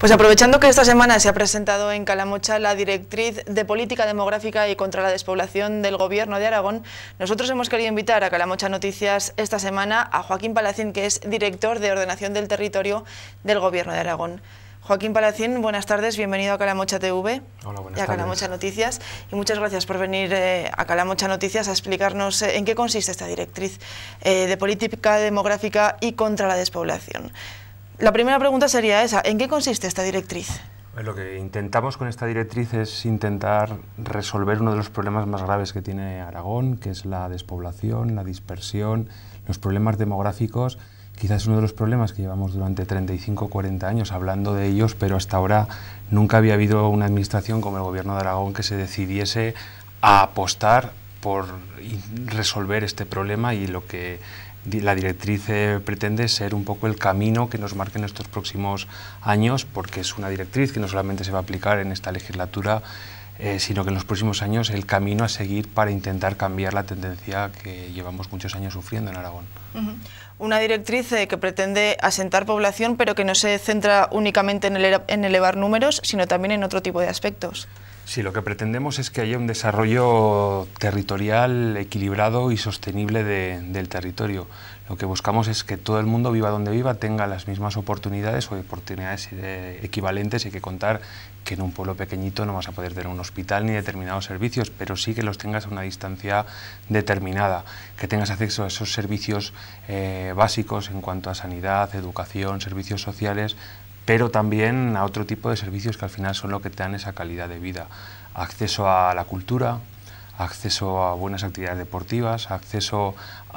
Pues aprovechando que esta semana se ha presentado en Calamocha la Directriz de Política Demográfica y contra la Despoblación del Gobierno de Aragón, nosotros hemos querido invitar a Calamocha Noticias esta semana a Joaquín Palacín, que es director de Ordenación del Territorio del Gobierno de Aragón. Joaquín Palacín, buenas tardes, bienvenido a Calamocha TV. Hola, buenas y a Calamocha Noticias, y muchas gracias por venir a Calamocha Noticias a explicarnos en qué consiste esta Directriz de Política Demográfica y contra la Despoblación. La primera pregunta sería esa, ¿en qué consiste esta directriz? Lo que intentamos con esta directriz es intentar resolver uno de los problemas más graves que tiene Aragón, que es la despoblación, la dispersión, los problemas demográficos. Quizás es uno de los problemas que llevamos durante 35 o 40 años hablando de ellos, pero hasta ahora nunca había habido una administración como el Gobierno de Aragón que se decidiese a apostar por resolver este problema, y lo que la directriz pretende ser un poco el camino que nos marque en estos próximos años, porque es una directriz que no solamente se va a aplicar en esta legislatura, sino que en los próximos años el camino a seguir para intentar cambiar la tendencia que llevamos muchos años sufriendo en Aragón. Una directriz que pretende asentar población, pero que no se centra únicamente en elevar números, sino también en otro tipo de aspectos. Sí, lo que pretendemos es que haya un desarrollo territorial equilibrado y sostenible del territorio. Lo que buscamos es que todo el mundo, viva donde viva, tenga las mismas oportunidades o oportunidades equivalentes. Hay que contar que en un pueblo pequeñito no vas a poder tener un hospital ni determinados servicios, pero sí que los tengas a una distancia determinada, que tengas acceso a esos servicios básicos en cuanto a sanidad, educación, servicios sociales, pero también a otro tipo de servicios que al final son lo que te dan esa calidad de vida. Acceso a la cultura, acceso a buenas actividades deportivas, acceso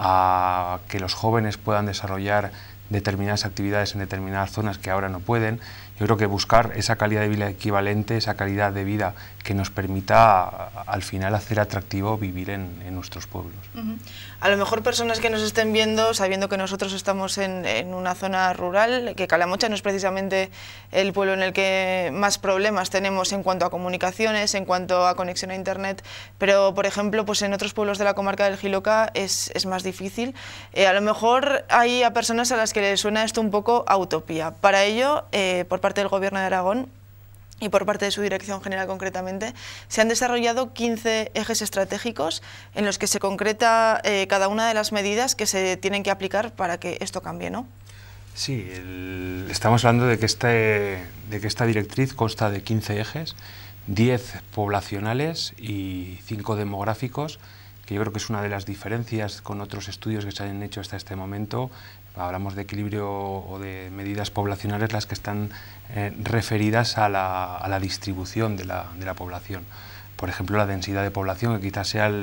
a que los jóvenes puedan desarrollar determinadas actividades en determinadas zonas que ahora no pueden. Yo creo que buscar esa calidad de vida equivalente, esa calidad de vida que nos permita al final hacer atractivo vivir en nuestros pueblos. A lo mejor personas que nos estén viendo, sabiendo que nosotros estamos en una zona rural, que Calamocha no es precisamente el pueblo en el que más problemas tenemos en cuanto a comunicaciones, en cuanto a conexión a internet, pero por ejemplo pues en otros pueblos de la comarca del Jiloca es más difícil. A lo mejor hay a personas a las que les suena esto un poco a utopía. Para ello, por parte del Gobierno de Aragón y por parte de su dirección general concretamente, se han desarrollado 15 ejes estratégicos en los que se concreta cada una de las medidas que se tienen que aplicar para que esto cambie, ¿no? Sí, estamos hablando de que esta directriz consta de 15 ejes, 10 poblacionales y 5 demográficos, que yo creo que es una de las diferencias con otros estudios que se han hecho hasta este momento. Hablamos de equilibrio o de medidas poblacionales, las que están referidas a la distribución de la población. Por ejemplo, la densidad de población, que quizás sea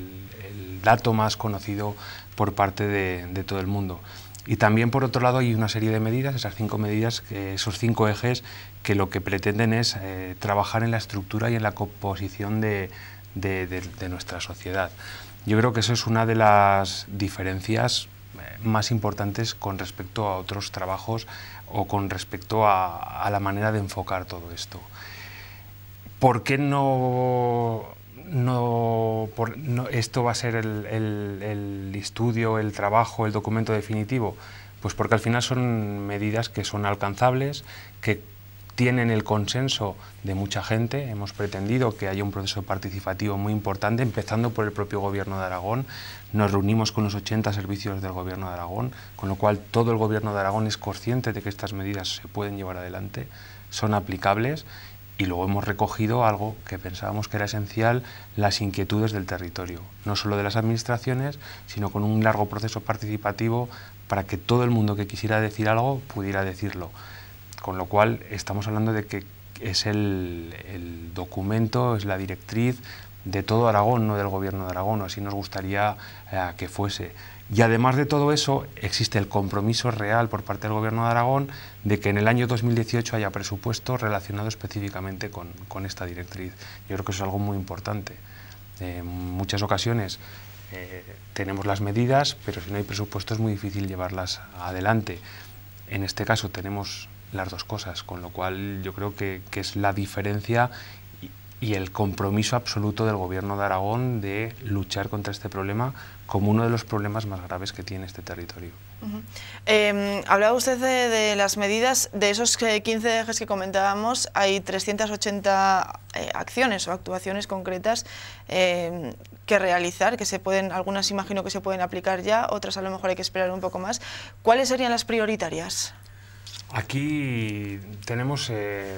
el dato más conocido por parte de todo el mundo. Y también, por otro lado, hay una serie de medidas, esas 5 medidas, esos 5 ejes, que lo que pretenden es trabajar en la estructura y en la composición de nuestra sociedad. Yo creo que eso es una de las diferencias más importantes con respecto a otros trabajos o con respecto a la manera de enfocar todo esto. ¿Por qué esto va a ser el estudio, el trabajo, el documento definitivo? Pues porque al final son medidas que son alcanzables, que tienen el consenso de mucha gente. Hemos pretendido que haya un proceso participativo muy importante, empezando por el propio Gobierno de Aragón. Nos reunimos con los 80 servicios del Gobierno de Aragón, con lo cual todo el Gobierno de Aragón es consciente de que estas medidas se pueden llevar adelante, son aplicables, y luego hemos recogido algo que pensábamos que era esencial: las inquietudes del territorio, no solo de las administraciones, sino con un largo proceso participativo para que todo el mundo que quisiera decir algo pudiera decirlo. Con lo cual estamos hablando de que es el documento, es la directriz de todo Aragón, no del Gobierno de Aragón, así nos gustaría que fuese. Y además de todo eso, existe el compromiso real por parte del Gobierno de Aragón de que en el año 2018 haya presupuesto relacionado específicamente con esta directriz. Yo creo que eso es algo muy importante. En muchas ocasiones tenemos las medidas, pero si no hay presupuesto es muy difícil llevarlas adelante. En este caso tenemos las dos cosas, con lo cual yo creo que es la diferencia, y el compromiso absoluto del Gobierno de Aragón de luchar contra este problema como uno de los problemas más graves que tiene este territorio. Hablaba usted de las medidas, de esos 15 ejes que comentábamos, hay 380 acciones o actuaciones concretas que realizar, que se pueden, algunas imagino que se pueden aplicar ya, otras a lo mejor hay que esperar un poco más. ¿Cuáles serían las prioritarias? Aquí tenemos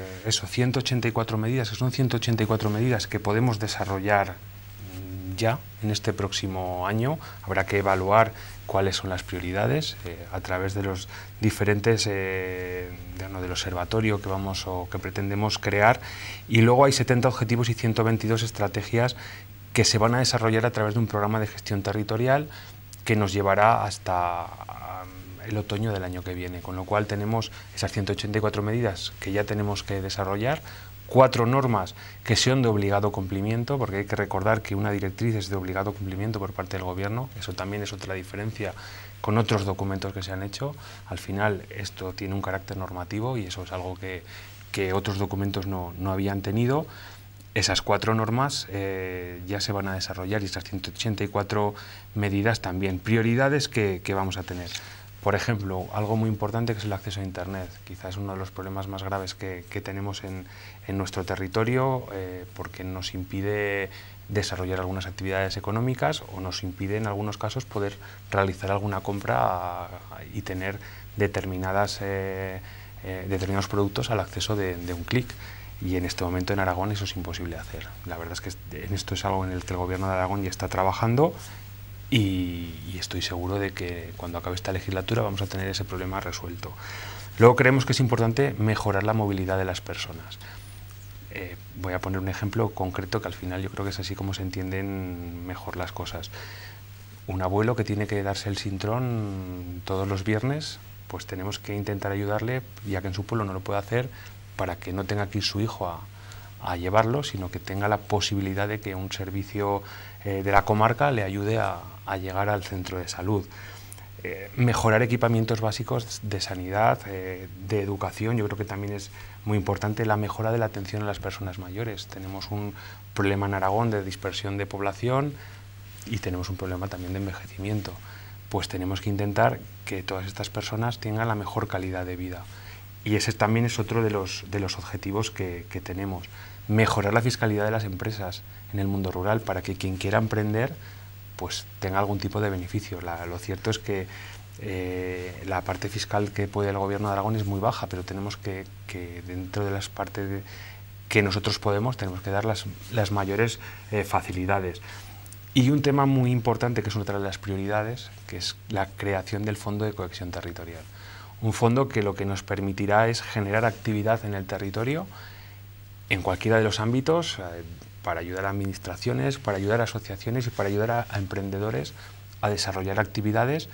184 medidas, que son 184 medidas que podemos desarrollar ya en este próximo año. Habrá que evaluar cuáles son las prioridades a través de los diferentes del observatorio que vamos o que pretendemos crear, y luego hay 70 objetivos y 122 estrategias que se van a desarrollar a través de un programa de gestión territorial que nos llevará hasta el otoño del año que viene, con lo cual tenemos esas 184 medidas que ya tenemos que desarrollar, 4 normas que son de obligado cumplimiento, porque hay que recordar que una directriz es de obligado cumplimiento por parte del Gobierno. Eso también es otra diferencia con otros documentos que se han hecho. Al final esto tiene un carácter normativo y eso es algo que otros documentos no habían tenido. Esas 4 normas ya se van a desarrollar, y esas 184 medidas también. Prioridades que vamos a tener. Por ejemplo, algo muy importante que es el acceso a Internet. Quizás es uno de los problemas más graves que tenemos en nuestro territorio, porque nos impide desarrollar algunas actividades económicas o nos impide en algunos casos poder realizar alguna compra y tener determinados productos al acceso de un clic. Y en este momento en Aragón eso es imposible de hacer. La verdad es que en esto es algo en el que el Gobierno de Aragón ya está trabajando. Y estoy seguro de que cuando acabe esta legislatura vamos a tener ese problema resuelto. Luego creemos que es importante mejorar la movilidad de las personas. Voy a poner un ejemplo concreto que al final yo creo que es así como se entienden mejor las cosas. Un abuelo que tiene que darse el Sintrón todos los viernes, pues tenemos que intentar ayudarle, ya que en su pueblo no lo puede hacer, para que no tenga que ir su hijo a llevarlo, sino que tenga la posibilidad de que un servicio de la comarca le ayude a llegar al centro de salud. Mejorar equipamientos básicos de sanidad, de educación. Yo creo que también es muy importante la mejora de la atención a las personas mayores. Tenemos un problema en Aragón de dispersión de población y tenemos un problema también de envejecimiento. Pues tenemos que intentar que todas estas personas tengan la mejor calidad de vida. Y ese también es otro de los objetivos que tenemos. Mejorar la fiscalidad de las empresas en el mundo rural para que quien quiera emprender pues tenga algún tipo de beneficio. Lo cierto es que la parte fiscal que puede el Gobierno de Aragón es muy baja, pero tenemos que dentro de las partes que nosotros podemos, tenemos que dar las mayores facilidades. Y un tema muy importante, que es otra de las prioridades, que es la creación del Fondo de Cohesión Territorial. Un fondo que lo que nos permitirá es generar actividad en el territorio, en cualquiera de los ámbitos, para ayudar a administraciones, para ayudar a asociaciones y para ayudar a emprendedores a desarrollar actividades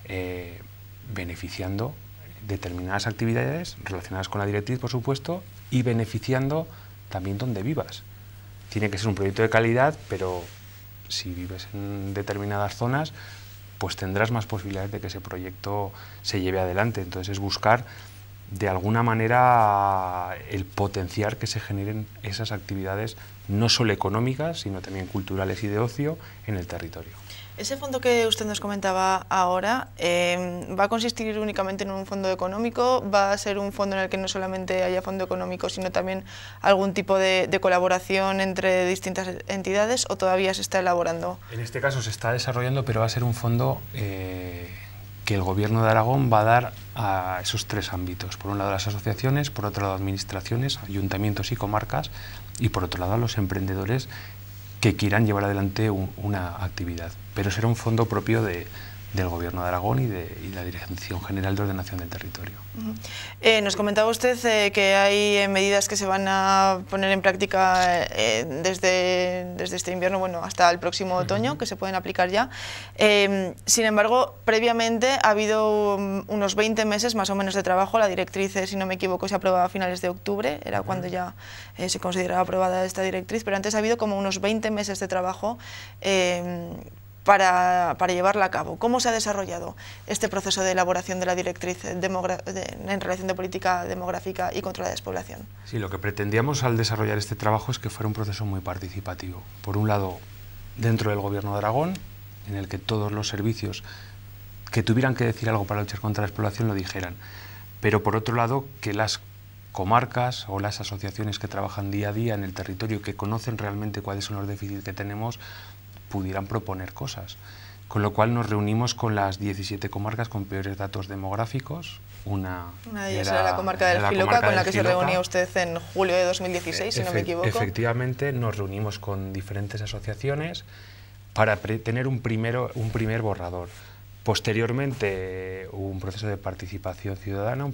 beneficiando determinadas actividades relacionadas con la directriz, por supuesto, y beneficiando también donde vivas. Tiene que ser un proyecto de calidad, pero si vives en determinadas zonas, pues tendrás más posibilidades de que ese proyecto se lleve adelante. Entonces es buscar de alguna manera el potenciar que se generen esas actividades no solo económicas, sino también culturales y de ocio en el territorio. Ese fondo que usted nos comentaba ahora, ¿va a consistir únicamente en un fondo económico? ¿Va a ser un fondo en el que no solamente haya fondo económico, sino también algún tipo de colaboración entre distintas entidades, o todavía se está elaborando? En este caso se está desarrollando, pero va a ser un fondo que el Gobierno de Aragón va a dar a esos 3 ámbitos. Por un lado las asociaciones, por otro lado administraciones, ayuntamientos y comarcas, y por otro lado a los emprendedores que quieran llevar adelante una actividad. Pero será un fondo propio del Gobierno de Aragón y la Dirección General de Ordenación del Territorio. Nos comentaba usted que hay medidas que se van a poner en práctica desde este invierno, bueno, hasta el próximo otoño, que se pueden aplicar ya. Sin embargo, previamente ha habido unos 20 meses más o menos de trabajo. La directriz, si no me equivoco, se aprobaba a finales de octubre, era cuando ya se consideraba aprobada esta directriz, pero antes ha habido como unos 20 meses de trabajo para llevarla a cabo. ¿Cómo se ha desarrollado este proceso de elaboración de la directriz en relación de política demográfica y contra la despoblación? Sí, lo que pretendíamos al desarrollar este trabajo es que fuera un proceso muy participativo. Por un lado, dentro del Gobierno de Aragón, en el que todos los servicios que tuvieran que decir algo para luchar contra la despoblación lo dijeran. Pero por otro lado, que las comarcas o las asociaciones que trabajan día a día en el territorio, que conocen realmente cuáles son los déficits que tenemos, pudieran proponer cosas. Con lo cual nos reunimos con las 17 comarcas con peores datos demográficos. Una de ellas era la comarca del Jiloca, con la que se reunía usted en julio de 2016, si no me equivoco. Efectivamente, nos reunimos con diferentes asociaciones para tener un primer borrador. Posteriormente hubo un proceso de participación ciudadana,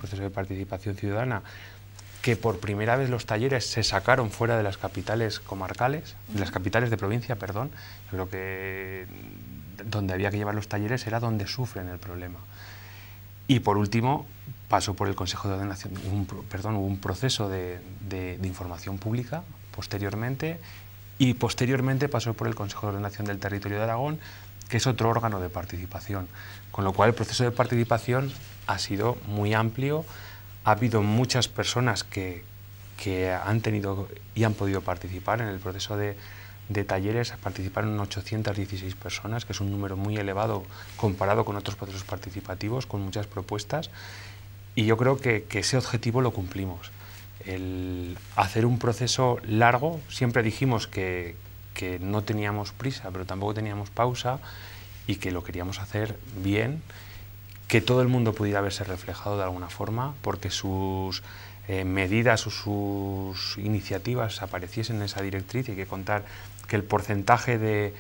que por primera vez los talleres se sacaron fuera de las capitales comarcales, de las capitales de provincia, perdón. Yo creo que donde había que llevar los talleres era donde sufren el problema. Y por último, pasó por el Consejo de Ordenación, hubo un proceso de información pública posteriormente, y posteriormente pasó por el Consejo de Ordenación del Territorio de Aragón, que es otro órgano de participación. Con lo cual el proceso de participación ha sido muy amplio. Ha habido muchas personas que han tenido y han podido participar en el proceso de talleres. Participaron 816 personas, que es un número muy elevado comparado con otros procesos participativos, con muchas propuestas. Y yo creo que ese objetivo lo cumplimos. El hacer un proceso largo, siempre dijimos que no teníamos prisa, pero tampoco teníamos pausa, y que lo queríamos hacer bien, que todo el mundo pudiera verse reflejado de alguna forma, porque sus medidas o sus iniciativas apareciesen en esa directriz. Y hay que contar que el porcentaje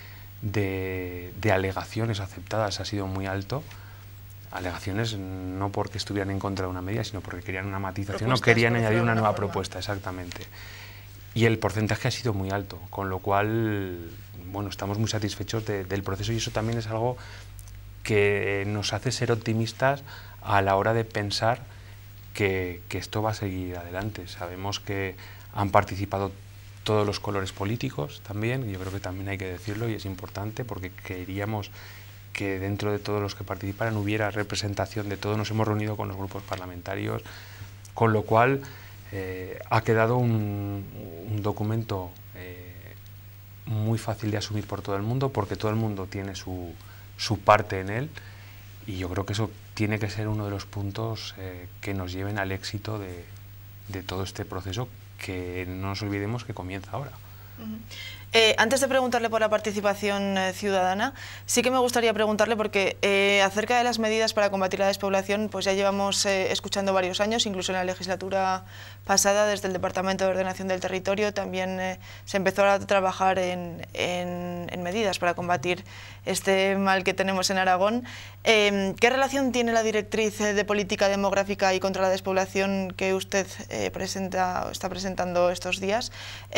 de alegaciones aceptadas ha sido muy alto. Alegaciones no porque estuvieran en contra de una medida, sino porque querían una matización o querían añadir una nueva propuesta, exactamente. Y el porcentaje ha sido muy alto, con lo cual, bueno, estamos muy satisfechos del proceso, y eso también es algo que nos hace ser optimistas a la hora de pensar que esto va a seguir adelante. Sabemos que han participado todos los colores políticos también, y yo creo que también hay que decirlo, y es importante, porque queríamos que dentro de todos los que participaran hubiera representación de todos. Nos hemos reunido con los grupos parlamentarios, con lo cual ha quedado un documento muy fácil de asumir por todo el mundo, porque todo el mundo tiene su parte en él, y yo creo que eso tiene que ser uno de los puntos que nos lleven al éxito de todo este proceso, que no nos olvidemos que comienza ahora. Antes de preguntarle por la participación ciudadana, sí que me gustaría preguntarle, porque acerca de las medidas para combatir la despoblación, pues ya llevamos escuchando varios años, incluso en la legislatura pasada, desde el Departamento de Ordenación del Territorio, también se empezó a trabajar en medidas para combatir este mal que tenemos en Aragón. ¿Qué relación tiene la directriz de política demográfica y contra la despoblación que usted está presentando estos días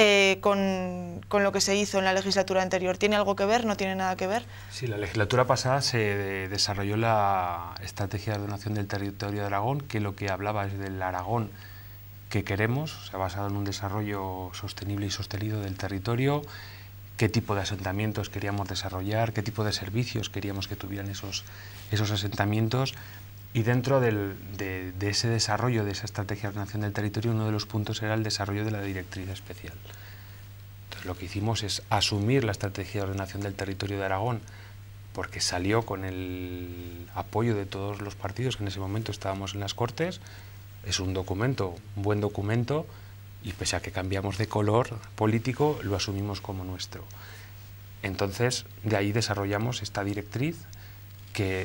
con lo que se hizo en la legislatura anterior? ¿Tiene algo que ver? ¿No tiene nada que ver? Sí, la legislatura pasada se desarrolló la Estrategia de Ordenación del Territorio de Aragón, que lo que hablaba es del Aragón que queremos, o sea, basado en un desarrollo sostenible y sostenido del territorio, qué tipo de asentamientos queríamos desarrollar, qué tipo de servicios queríamos que tuvieran esos asentamientos. Y dentro de ese desarrollo, de esa Estrategia de Ordenación del Territorio, uno de los puntos era el desarrollo de la directriz especial. Entonces, lo que hicimos es asumir la Estrategia de Ordenación del Territorio de Aragón, porque salió con el apoyo de todos los partidos que en ese momento estábamos en las Cortes. Es un documento, un buen documento, y pese a que cambiamos de color político, lo asumimos como nuestro. Entonces, de ahí desarrollamos esta directriz que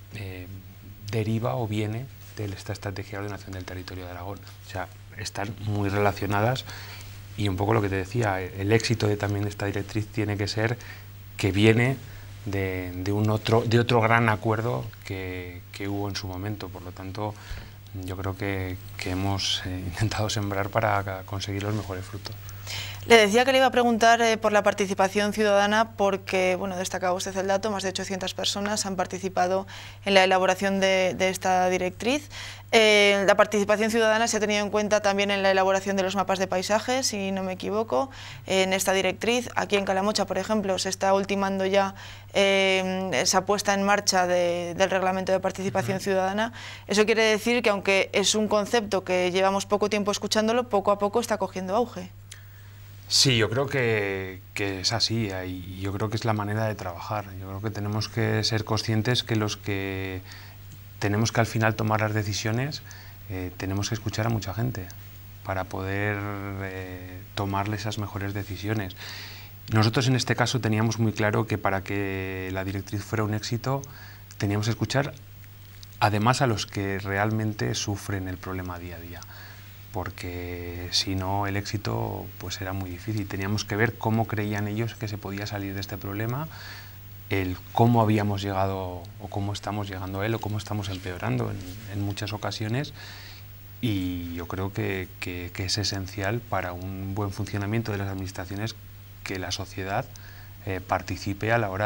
deriva o viene de esta Estrategia de Ordenación del Territorio de Aragón. O sea, están muy relacionadas, y un poco lo que te decía, el éxito también de esta directriz tiene que ser que viene de otro gran acuerdo que hubo en su momento. Por lo tanto, yo creo que hemos intentado sembrar para conseguir los mejores frutos. Le decía que le iba a preguntar por la participación ciudadana porque, bueno, destacaba usted el dato, más de 800 personas han participado en la elaboración de esta directriz. La participación ciudadana se ha tenido en cuenta también en la elaboración de los mapas de paisajes, si no me equivoco, en esta directriz. Aquí en Calamocha, por ejemplo, se está ultimando ya esa puesta en marcha del reglamento de participación ciudadana. Eso quiere decir que, aunque es un concepto que llevamos poco tiempo escuchándolo, poco a poco está cogiendo auge. Sí, yo creo que es así, y yo creo que es la manera de trabajar. Yo creo que tenemos que ser conscientes que los que tenemos que al final tomar las decisiones, tenemos que escuchar a mucha gente para poder tomarle esas mejores decisiones. Nosotros en este caso teníamos muy claro que para que la directriz fuera un éxito teníamos que escuchar además a los que realmente sufren el problema día a día, porque si no el éxito pues era muy difícil. Teníamos que ver cómo creían ellos que se podía salir de este problema, el cómo habíamos llegado o cómo estamos llegando a él o cómo estamos empeorando en muchas ocasiones, y yo creo que es esencial para un buen funcionamiento de las administraciones que la sociedad participe a la hora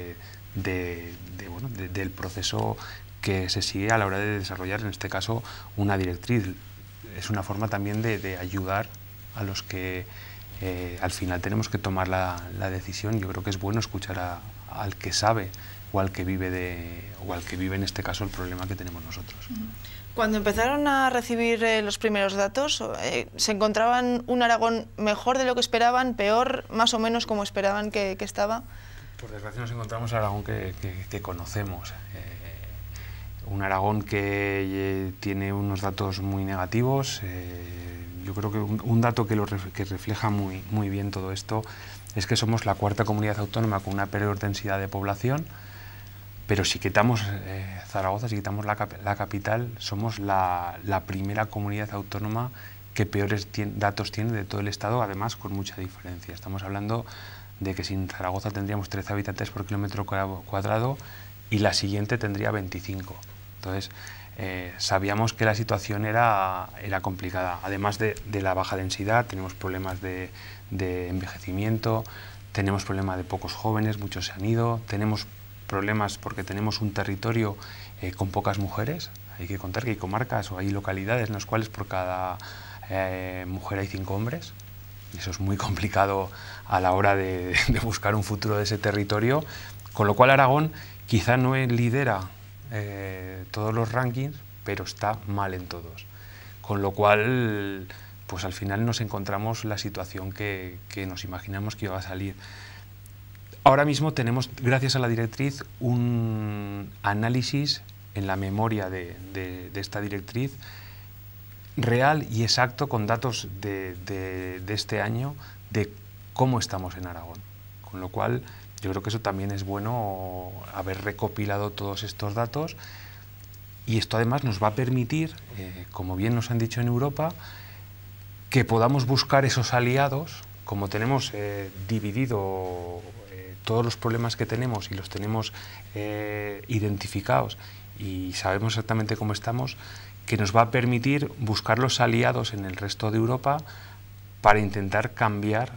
del proceso que se sigue a la hora de desarrollar, en este caso, una directriz. Es una forma también de ayudar a los que al final tenemos que tomar la decisión. Yo creo que es bueno escuchar al que sabe o al que vive en este caso el problema que tenemos nosotros. Cuando empezaron a recibir los primeros datos, ¿se encontraban un Aragón mejor de lo que esperaban, peor, más o menos como esperaban que estaba? Por desgracia nos encontramos el Aragón que conocemos. Un Aragón que tiene unos datos muy negativos. Yo creo que un dato que refleja muy bien todo esto es que somos la cuarta comunidad autónoma con una peor densidad de población, pero si quitamos Zaragoza, si quitamos la capital, somos la primera comunidad autónoma que peores datos tiene de todo el Estado, además con mucha diferencia. Estamos hablando de que sin Zaragoza tendríamos 13 habitantes por kilómetro cuadrado y la siguiente tendría 25. Entonces, sabíamos que la situación era complicada. Además de la baja densidad, tenemos problemas de envejecimiento, tenemos problemas de pocos jóvenes, muchos se han ido, tenemos problemas porque tenemos un territorio con pocas mujeres. Hay que contar que hay comarcas o hay localidades en las cuales por cada mujer hay 5 hombres. Y eso es muy complicado a la hora de buscar un futuro de ese territorio, con lo cual Aragón quizá no lidera todos los rankings, pero está mal en todos. Con lo cual, pues al final nos encontramos la situación que nos imaginamos que iba a salir. Ahora mismo tenemos, gracias a la directriz, un análisis en la memoria de esta directriz real y exacto, con datos de este año, de cómo estamos en Aragón. Con lo cual, yo creo que eso también es bueno, haber recopilado todos estos datos, y esto además nos va a permitir, como bien nos han dicho en Europa, que podamos buscar esos aliados. Como tenemos dividido todos los problemas que tenemos y los tenemos identificados y sabemos exactamente cómo estamos, que nos va a permitir buscar los aliados en el resto de Europa para intentar cambiar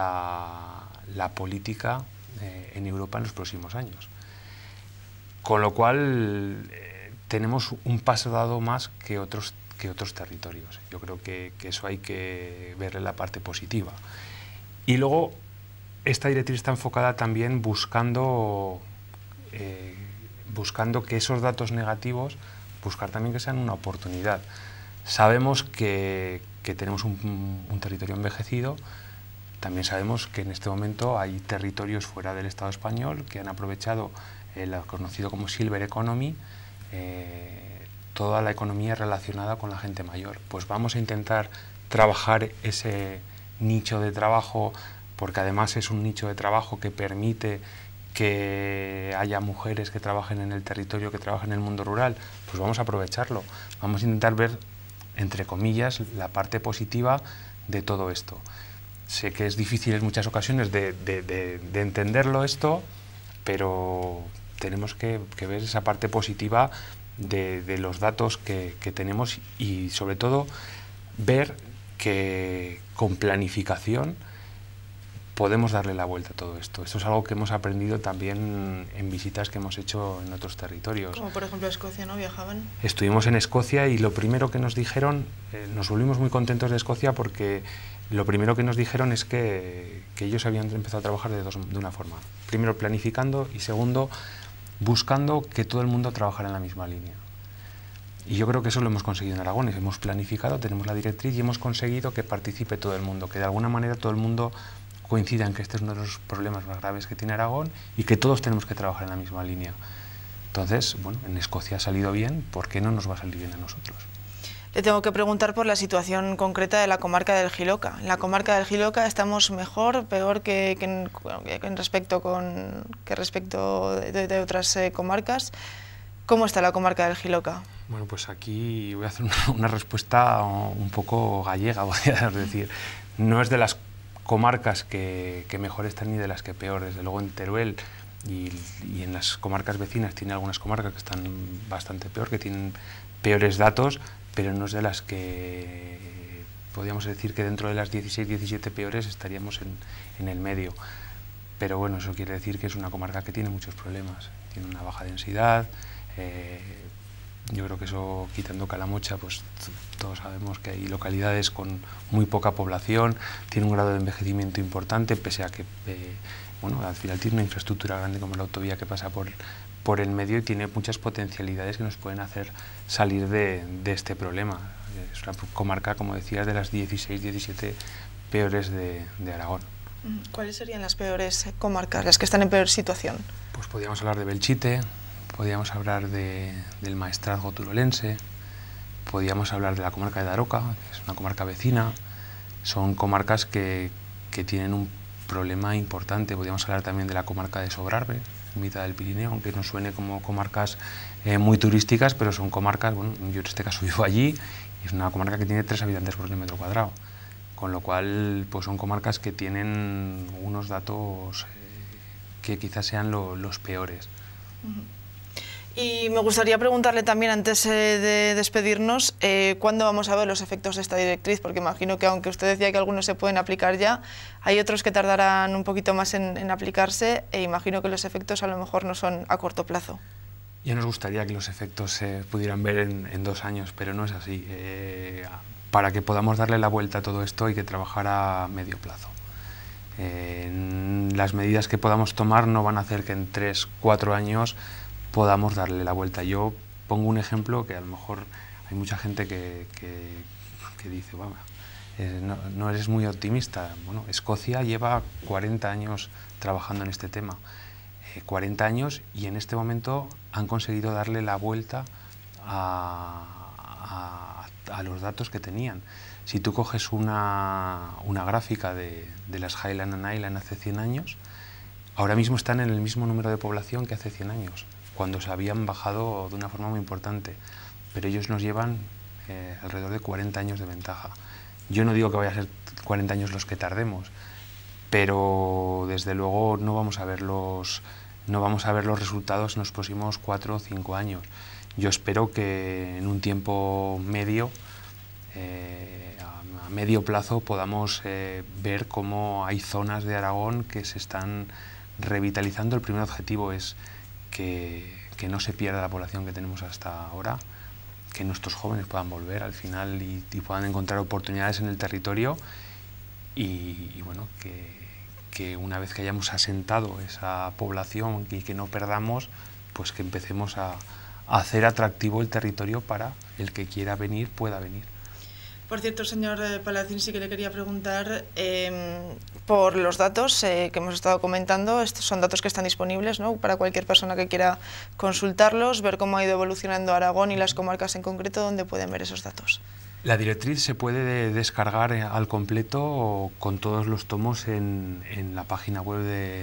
la política en Europa en los próximos años. Con lo cual tenemos un paso dado más que otros territorios. Yo creo que eso hay que verle la parte positiva. Y luego, esta directriz está enfocada también buscando que esos datos negativos, buscar también que sean una oportunidad. Sabemos que tenemos un territorio envejecido. También sabemos que en este momento hay territorios fuera del Estado español que han aprovechado lo conocido como Silver Economy, toda la economía relacionada con la gente mayor. Pues vamos a intentar trabajar ese nicho de trabajo, porque además es un nicho de trabajo que permite que haya mujeres que trabajen en el territorio, que trabajen en el mundo rural. Pues vamos a aprovecharlo. Vamos a intentar ver, entre comillas, la parte positiva de todo esto. Sé que es difícil en muchas ocasiones de entenderlo esto, pero tenemos que ver esa parte positiva de los datos que tenemos, y sobre todo ver que con planificación podemos darle la vuelta a todo esto. Esto es algo que hemos aprendido también en visitas que hemos hecho en otros territorios. Como por ejemplo Escocia, ¿no? Viajaban. Estuvimos en Escocia y lo primero que nos dijeron, nos volvimos muy contentos de Escocia porque lo primero que nos dijeron es que ellos habían empezado a trabajar de una forma. Primero planificando y segundo buscando que todo el mundo trabajara en la misma línea. Y yo creo que eso lo hemos conseguido en Aragón. Hemos planificado, tenemos la directriz y hemos conseguido que participe todo el mundo, que de alguna manera todo el mundo coincida en que este es uno de los problemas más graves que tiene Aragón y que todos tenemos que trabajar en la misma línea. Entonces, bueno, en Escocia ha salido bien, ¿por qué no nos va a salir bien a nosotros? Le tengo que preguntar por la situación concreta de la comarca del Jiloca. En la comarca del Jiloca estamos mejor, peor que respecto de otras comarcas. ¿Cómo está la comarca del Jiloca? Bueno, pues aquí voy a hacer una respuesta un poco gallega, voy a decir. No es de las comarcas que mejor están ni de las que peor. Desde luego en Teruel y en las comarcas vecinas tiene algunas comarcas que están bastante peor, que tienen peores datos, pero no es de las que podríamos decir que dentro de las 16, 17 peores estaríamos en el medio. Pero bueno, eso quiere decir que es una comarca que tiene muchos problemas. Tiene una baja densidad. Yo creo que eso, quitando Calamocha, pues todos sabemos que hay localidades con muy poca población, tiene un grado de envejecimiento importante, pese a que bueno, al final tiene una infraestructura grande como la autovía que pasa por el medio y tiene muchas potencialidades que nos pueden hacer salir de este problema. Es una comarca, como decías, de las 16, 17 peores de Aragón. ¿Cuáles serían las peores comarcas, las que están en peor situación? Pues podríamos hablar de Belchite, podríamos hablar del Maestrazgo turolense, podríamos hablar de la comarca de Daroca, que es una comarca vecina. Son comarcas que tienen un problema importante. Podríamos hablar también de la comarca de Sobrarbe, en mitad del Pirineo, aunque no suene como comarcas muy turísticas, pero son comarcas, bueno, yo en este caso vivo allí, y es una comarca que tiene 3 habitantes por kilómetro cuadrado, con lo cual pues son comarcas que tienen unos datos que quizás sean los peores. Y me gustaría preguntarle también, antes de despedirnos, ¿cuándo vamos a ver los efectos de esta directriz? Porque imagino que, aunque usted decía que algunos se pueden aplicar ya, hay otros que tardarán un poquito más en aplicarse, e imagino que los efectos a lo mejor no son a corto plazo. Ya nos gustaría que los efectos se pudieran ver en 2 años, pero no es así. Para que podamos darle la vuelta a todo esto hay que trabajar a medio plazo. Las medidas que podamos tomar no van a hacer que en 3, 4 años podamos darle la vuelta. Yo pongo un ejemplo que a lo mejor hay mucha gente que dice, bueno, no eres muy optimista. Bueno, Escocia lleva 40 años trabajando en este tema, 40 años, y en este momento han conseguido darle la vuelta a los datos que tenían. Si tú coges una gráfica de las Highland and Island hace 100 años, ahora mismo están en el mismo número de población que hace 100 años, cuando se habían bajado de una forma muy importante, pero ellos nos llevan alrededor de 40 años de ventaja. Yo no digo que vaya a ser 40 años los que tardemos, pero desde luego no vamos a ver los resultados en los próximos 4 o 5 años. Yo espero que en un tiempo medio, a medio plazo, podamos ver cómo hay zonas de Aragón que se están revitalizando. El primer objetivo es que no se pierda la población que tenemos hasta ahora, que nuestros jóvenes puedan volver al final y puedan encontrar oportunidades en el territorio y bueno, que una vez que hayamos asentado esa población y que no perdamos, pues que empecemos a hacer atractivo el territorio para el que quiera venir, pueda venir. Por cierto, señor Palacín, sí que le quería preguntar por los datos que hemos estado comentando. Estos son datos que están disponibles, ¿no?, para cualquier persona que quiera consultarlos, ver cómo ha ido evolucionando Aragón y las comarcas en concreto, donde pueden ver esos datos. La directriz se puede descargar al completo o con todos los tomos en la página web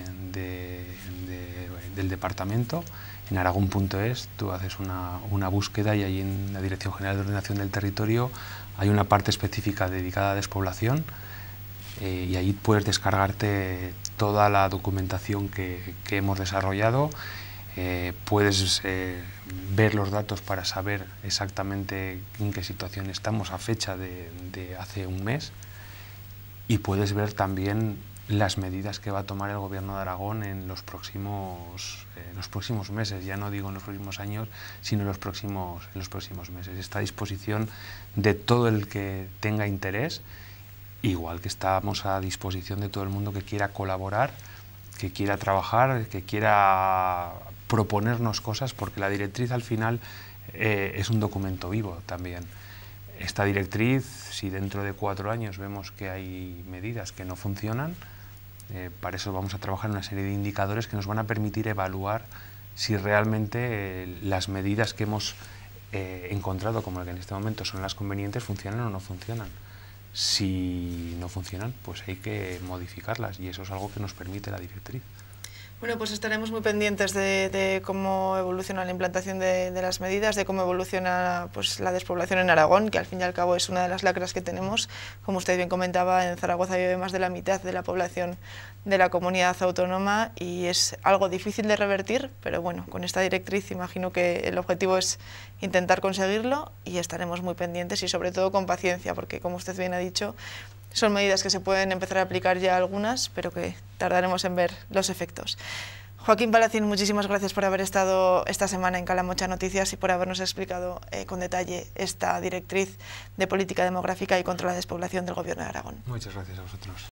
del departamento, en aragón.es. Tú haces una búsqueda y ahí en la Dirección General de Ordenación del Territorio hay una parte específica dedicada a despoblación y ahí puedes descargarte toda la documentación que hemos desarrollado. Puedes ver los datos para saber exactamente en qué situación estamos a fecha de hace un mes, y puedes ver también las medidas que va a tomar el Gobierno de Aragón en los próximos meses, ya no digo en los próximos años, sino en los próximos meses. Está a disposición de todo el que tenga interés, igual que estamos a disposición de todo el mundo que quiera colaborar, que quiera trabajar, que quiera proponernos cosas, porque la directriz al final es un documento vivo también. Esta directriz, si dentro de 4 años vemos que hay medidas que no funcionan, para eso vamos a trabajar en una serie de indicadores que nos van a permitir evaluar si realmente las medidas que hemos encontrado, como la que en este momento son las convenientes, funcionan o no funcionan. Si no funcionan, pues hay que modificarlas, y eso es algo que nos permite la directriz. Bueno, pues estaremos muy pendientes de cómo evoluciona la implantación de las medidas, de cómo evoluciona pues, la despoblación en Aragón, que al fin y al cabo es una de las lacras que tenemos. Como usted bien comentaba, en Zaragoza vive más de la mitad de la población de la comunidad autónoma y es algo difícil de revertir, pero bueno, con esta directriz imagino que el objetivo es intentar conseguirlo y estaremos muy pendientes y sobre todo con paciencia, porque como usted bien ha dicho, son medidas que se pueden empezar a aplicar ya algunas, pero que tardaremos en ver los efectos. Joaquín Palacín, muchísimas gracias por haber estado esta semana en Calamocha Noticias y por habernos explicado con detalle esta directriz de política demográfica y contra la despoblación del Gobierno de Aragón. Muchas gracias a vosotros.